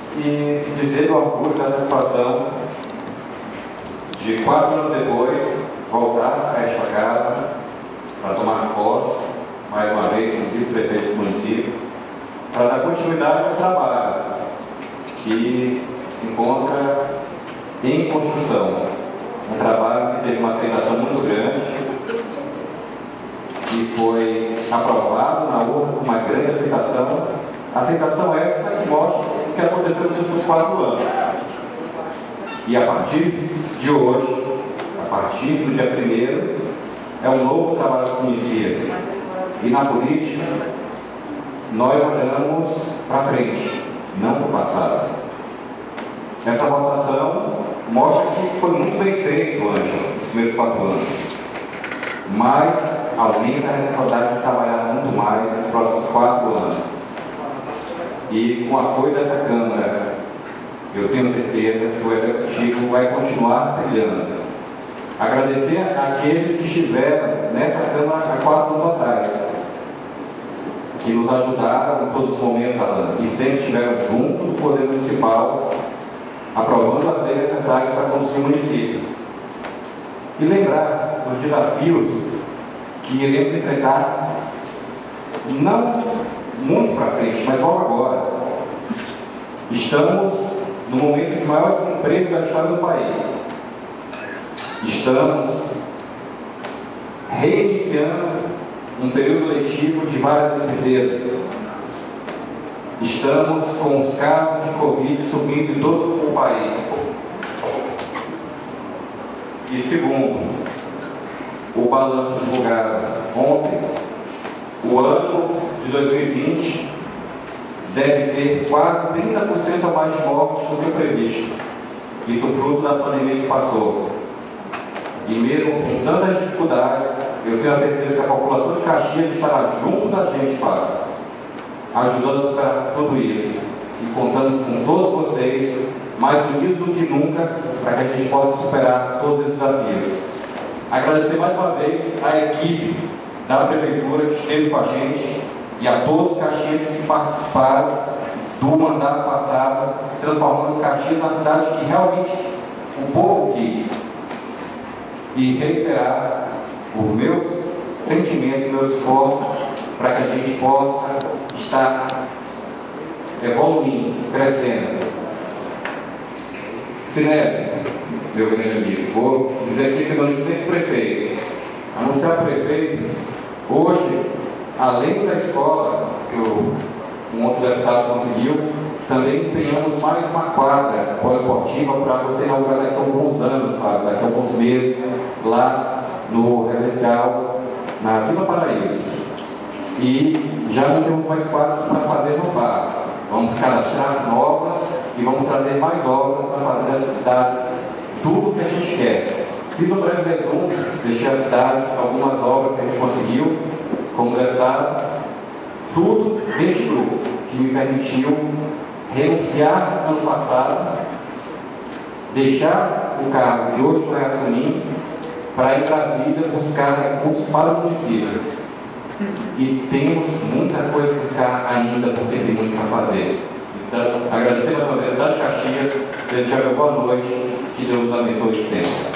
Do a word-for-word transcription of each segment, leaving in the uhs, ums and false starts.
e dizer do orgulho da satisfação de quatro anos depois voltar a esta casa para tomar posse, mais uma vez, como vice-prefeito do município, para dar continuidade ao trabalho que se encontra em construção. Um trabalho que teve uma aceitação muito grande, que foi aprovado na urna com uma grande aceitação. A aceitação é essa que mostra o que aconteceu nos últimos quatro anos. E a partir de hoje, a partir do dia primeiro, é um novo trabalho que se inicia. E na política, nós olhamos para frente, não para o passado. Essa votação mostra que foi muito bem feito, Ângelo, nos primeiros quatro anos. Mas aumenta a responsabilidade de trabalhar muito mais nos próximos quatro anos. E com o apoio dessa Câmara, eu tenho certeza que o Executivo vai continuar trilhando. Agradecer àqueles que estiveram nessa Câmara há quatro anos atrás, que nos ajudaram em todos os momentos, Alan, e sempre estiveram junto do Poder Municipal, aprovando as leis necessárias para construir o município. E lembrar dos desafios que iremos enfrentar, não muito para frente, mas logo agora. Estamos no momento de maior desemprego da história do país. Estamos reiniciando um período letivo de várias incertezas. Estamos com os casos de Covid subindo em todo o país. E segundo, o balanço divulgado ontem, o ano de dois mil e vinte deve ter quase trinta por cento a mais de mortes do que previsto. Isso fruto da pandemia que passou. E mesmo com tantas dificuldades, eu tenho a certeza que a população de Caxias estará junto da gente, para ajudando a superar tudo isso. E contando com todos vocês, mais unidos do que nunca, para que a gente possa superar todos esses desafios. Agradecer mais uma vez à equipe da Prefeitura que esteve com a gente e a todos os caxienses que participaram do mandato passado, transformando Caxias na cidade que realmente o povo quis. E reiterar os meus sentimentos e meus esforços para que a gente possa estar evoluindo, crescendo. Sinésio, meu grande amigo, vou dizer aqui que eu não sei prefeito. Anunciar prefeito, hoje, além da escola, que o, um outro deputado conseguiu, também empenhamos mais uma quadra poliesportiva para você inaugurar daqui a alguns anos, sabe? Daqui a alguns meses, lá no residencial, na Vila Paraíso. E já não temos mais quadras para fazer no parque. Vamos cadastrar novas e vamos trazer mais obras para fazer dessa cidade tudo o que a gente quer. Fiz um breve resumo, deixei a cidade, algumas obras que a gente conseguiu como deputado, tudo deste grupo que me permitiu renunciar ano passado, deixar o cargo de hoje do Reacionim para ir para a vida buscar recursos para o município. E temos muita coisa a buscar ainda, porque tem muito para fazer. Então, agradecer mais uma vez a cidade de Caxias, desejar uma boa noite, que Deus nos abençoe de tempo.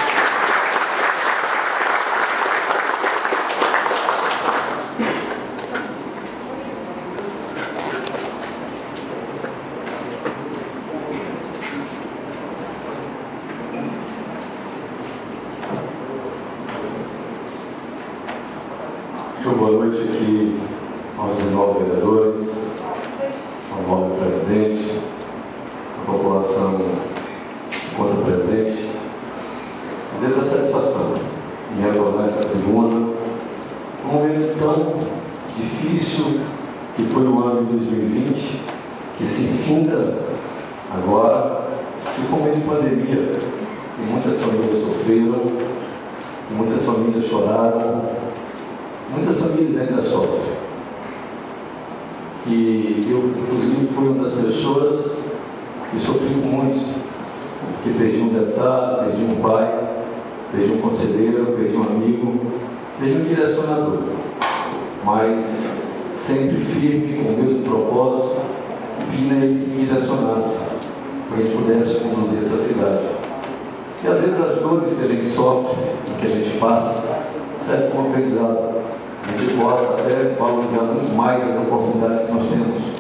Boa noite aqui aos dezenove vereadores, ao nobre presidente, à população que se encontra presente. Dizer da satisfação em retornar essa tribuna, um momento tão difícil que foi o ano de dois mil e vinte, que se finda agora, que foi um momento de pandemia, que muitas famílias sofreram, que muitas famílias choraram. Muitas famílias ainda sofrem. E eu, inclusive, fui uma das pessoas que sofri muito, que perdi um deputado, perdi um pai, perdi um conselheiro, perdi um amigo, perdi um direcionador. Mas sempre firme, com o mesmo propósito, disciplina e que me direcionasse para que a gente pudesse conduzir essa cidade. E às vezes as dores que a gente sofre, o que a gente passa, serve como aprendizado. A gente possa até valorizar muito mais as oportunidades que nós temos